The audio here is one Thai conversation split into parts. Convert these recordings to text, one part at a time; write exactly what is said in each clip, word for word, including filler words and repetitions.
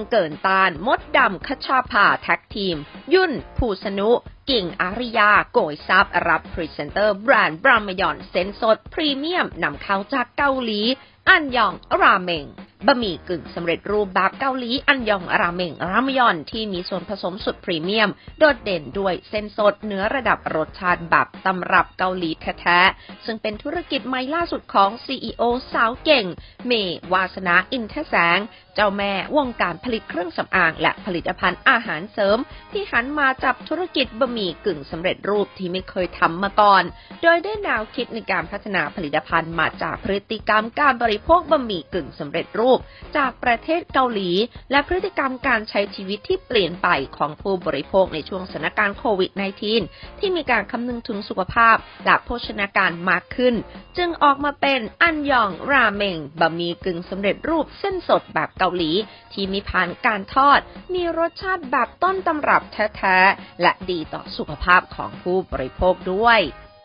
เกินต้านมดดำคชาภาแท็กทีมยุ่นภูสนุกิ่งอาริยาโกยซับรับพรีเซนเตอร์แบรนด์บรามยอนเซนสดพรีเมียมนำเข้าจากเกาหลีอันยองราเมงบะหมี่กึ่งสำเร็จรูปแบบเกาหลีอันยองราเมงรามยอนที่มีส่วนผสมสุดพรีเมียมโดดเด่นด้วยเส้นสดเนื้อระดับรสชาติแบบตำรับเกาหลีแท้ๆซึ่งเป็นธุรกิจใหม่ล่าสุดของ ซี อี โอ สาวเก่งเมย์วาสนาอินทแสงเจ้าแม่วงการผลิตเครื่องสำอางและผลิตภัณฑ์อาหารเสริมที่หันมาจับธุรกิจบะหมี่กึ่งสำเร็จรูปที่ไม่เคยทำมาก่อนโดยได้แนวคิดในการพัฒนาผลิตภัณฑ์มาจากพฤติกรรมการบริโภคบะหมี่กึ่งสำเร็จรูปจากประเทศเกาหลีและพฤติกรรมการใช้ชีวิตที่เปลี่ยนไปของผู้บริโภคในช่วงสถานการณ์โควิด สิบเก้า ที่มีการคำนึงถึงสุขภาพและโภชนาการมากขึ้นจึงออกมาเป็นอันยองราเมงบะหมี่กึ่งสำเร็จรูปเส้นสดแบบเกาหลีที่มีผ่านการทอดมีรสชาติแบบต้นตำรับแท้ๆและดีต่อสุขภาพของผู้บริโภคด้วย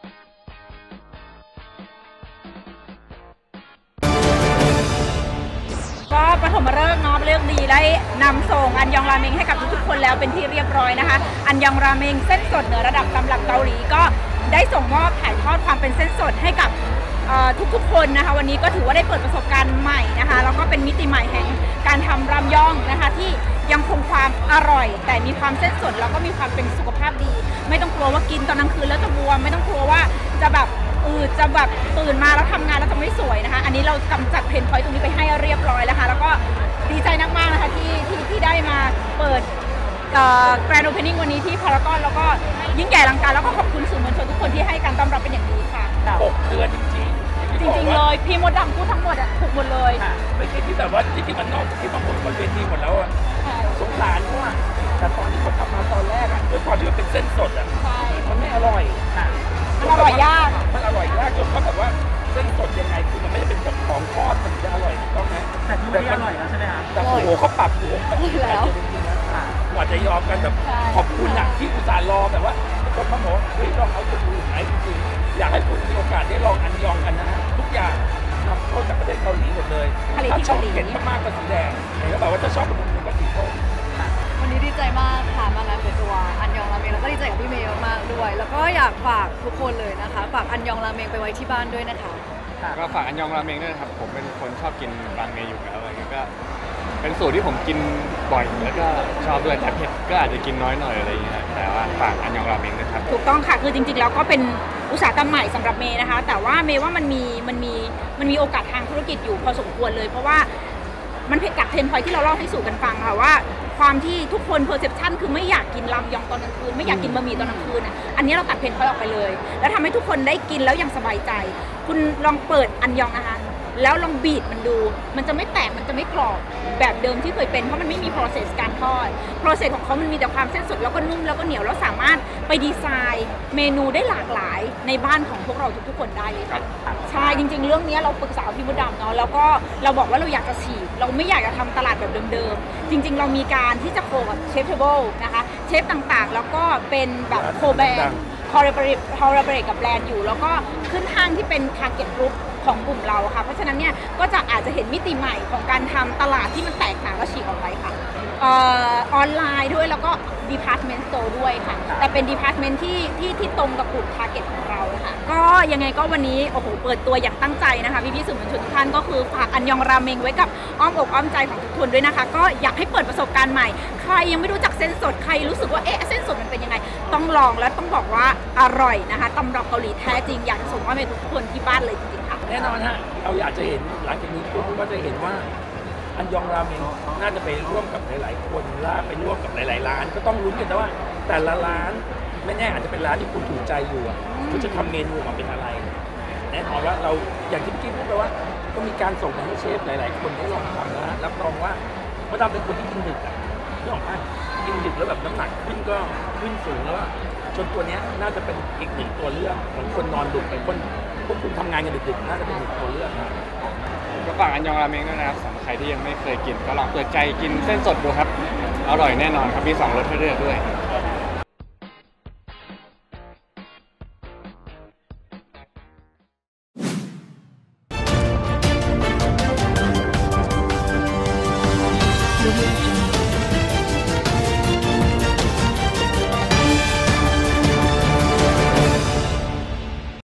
ก็ปฐมฤกษ์เนาะเรื่องดีได้นำส่งอันยองราเมงให้กับทุกๆคนแล้วเป็นที่เรียบร้อยนะคะอันยองราเมงเส้นสดเหนือระดับตำรับเกาหลีก็ได้ส่งมอบถ่ายทอดความเป็นเส้นสดให้กับทุกๆคนนะคะวันนี้ก็ถือว่าได้เปิดประสบการณ์ใหม่นะคะแล้วก็เป็นมิติใหม่แห่งการทำรามยองนะคะที่ยังคงความอร่อยแต่มีความเส้นสดแล้วก็มีความเป็นสุขภาพดีไม่ต้องกลัวว่ากินตอนกลางคืนแล้วจะบวมไม่ต้องกลัวว่าจะแบบอืดจะแบบตื่นมาแล้วทำงานแล้วจะไม่สวยนะคะอันนี้เรากำจัดเพนพอยต์ตรงนี้ไปให้เรียบร้อยแล้วค่ะแล้วก็ดีใจมากๆนะคะที่ที่ที่ได้มาเปิดแกรนด์โอเพนนิ่งวันนี้ที่พารากอนแล้วก็ยิ่งใหญ่อลังการแล้วก็ขอบคุณสื่อมวลชนทุกคนที่ให้การต้อนรับเป็นอย่างดีค่ะหกเดือนจริงๆจริงๆเลยพี่มดดำพูดทั้งหมดอ่ะถูกหมดเลยไม่ใช่ที่แบบว่าจริงๆมันนอกที่บางคนบนเวทีหมดแล้วอ่ะสงสารเพราะว่าแต่ตอนที่เขาทำมาตอนแรกอ่ะด้วยความที่มันเป็นเส้นสดอ่ะมันไม่อร่อยมันอร่อยยากมันอร่อยยากจนเขาแบบว่าเส้นสดยังไงคือมันไม่ได้เป็นแบบของทอดมันจะอร่อยถูกต้องไหมแต่ที่ไม่อร่อยแล้วใช่ไหมคะแต่โอ้โหเขาปรับอยู่แล้วกว่าจะยอมกันแบบขอบคุณอ่ะที่อุตส่าห์รอแบบว่าคนมาบอกเฮ้ยลองเอาตัวอื่นไหมจริงๆอยากให้คุณมีโอกาสได้ลองอันยองกันนะฮะทุกอย่างนำเข้าจากประเทศเกาหลีหมดเลยถ้าชอบเผ็ดมากๆก็สีแดงแล้วแบบว่าถ้าชอบเป็นก็สีส้มวันนี้ดีใจมากค่ะมางานเปิดตัวอันยองราเมงแล้วก็ดีใจกับพี่เมย์มากๆด้วยแล้วก็อยากฝากทุกคนเลยนะคะฝากอันยองราเมงไปไว้ที่บ้านด้วยนะคะก็ฝากอันยองราเมงด้วยนะครับผมเป็นคนชอบกินราเมงอยู่แล้วอะไรเงี้ยก็เป็นสูตรที่ผมกินบ่อยแล้วก็ชอบด้วยแต่เผ็ดก็อาจจะกินน้อยหน่อยอะไรอย่างเงี้ยแต่ว่าฝากอันยองราเมงด้วยครับถูกต้องค่ะคือจริงๆแล้วก็เป็นอุตสาหกรรมใหม่สำหรับเมย์นะคะแต่ว่าเมย์ว่ามันมีมันมีมันมีโอกาสทางธุรกิจอยู่พอสมควรเลยเพราะว่ามันเผ็ดกับเทนพอยที่เราเล่าให้สู่กันฟังค่ะว่าความที่ทุกคนเพอร์เซพชันคือไม่อยากกินรามยองตอนกลางคืนไม่อยากกินบะหมี่ตอนกลางคืนอ่ะอันนี้เราตัดเพนพอยออกไปเลยแล้วทำให้ทุกคนได้กินแล้วยังสบายใจคุณลองเปิดอันยองนะคะแล้วลองบีบมันดูมันจะไม่แตกมันจะไม่กรอบแบบเดิมที่เคยเป็นเพราะมันไม่มี process การทอด process ของเขามันมีแต่ความเส้นสดแล้วก็นุ่มแล้วก็เหนียวแล้วสามารถไปดีไซน์เมนูได้หลากหลายในบ้านของพวกเราทุกๆคนได้เลยค่ะใช่จริงๆเรื่องนี้เราปรึกษาพี่มดดำเนาะแล้วก็เราบอกว่าเราอยากจะฉีกเราไม่อยากจะทำตลาดแบบเดิมๆจริงๆเรามีการที่จะโคกับเชฟเทเบิลนะคะเชฟต่างๆแล้วก็เป็นแบบโคแบรนด์คอร์เรเปอเรทคอร์เรเปอเรทกับแบรนด์อยู่แล้วก็ขึ้นห้างที่เป็น target groupของกลุ่มเราค่ะเพราะฉะนั้นเนี่ยก็จะอาจจะเห็นมิติใหม่ของการทำตลาดที่มันแตกต่างและฉีกออกไปค่ะออนไลน์ด้วยแล้วก็ department store ด้วยค่ะแต่เป็น department ที่ที่ที่ตรงกับกลุ่ม target ของเราค่ะก็ยังไงก็วันนี้โอ้โหเปิดตัวอย่างตั้งใจนะคะพี่พี่สื่อมวลชนทุกท่านก็คือฝากอันยองราเมงไว้กับอ้อมอกอ้อมใจของทุกคนด้วยนะคะก็อยากให้เปิดประสบการณ์ใหม่ใครยังไม่รู้จักเส้นสดใครรู้สึกว่าเอ๊ะเส้นสดมันเป็นยังไงต้องลองและต้องบอกว่าอร่อยนะคะตำรับเกาหลีแท้จริงอยากจะส่งมอบให้ทุกคนที่บ้านเลยจริงๆค่ะแน่นอนฮะเราอยากจะเห็นหลังจากนี้คุณก็จะเห็นว่าอันยองราเมงน่าจะไปร่วมกับหลายๆคนล่าไปร่วมกับหลายๆร้านก็ต้องลุ้นกันนะว่าแต่ละร้านไม่แน่อาจจะเป็นร้านที่คุณถูกใจอยู่คุณจะทำเมนูออกมาเป็นอะไรแน่นอนว่าเราอย่างที่พี่พูดไปว่าก็มีการส่งไปให้เชฟหลายๆคนได้ลองทำนะรับรองว่าเพราะเราเป็นคนที่กินดึกอ่ะนึกออกไหมกินดึกแล้วแบบน้ำหนักขึ้นก็ขึ้นสูงแล้วจนตัวนี้น่าจะเป็นอีกหนึ่งตัวเลือกของคนนอนดึกไปคนพวกคุณทำงานกันดึกๆน่าจะเป็นหนึ่งตัวเลือกนะก็ฝากอันยองราเมงด้วยนะครับสำหรับใครที่ยังไม่เคยกินก็ลองเปิดใจกินเส้นสดดูครับอร่อยแน่นอนครับมีสองรสให้เลือกด้วย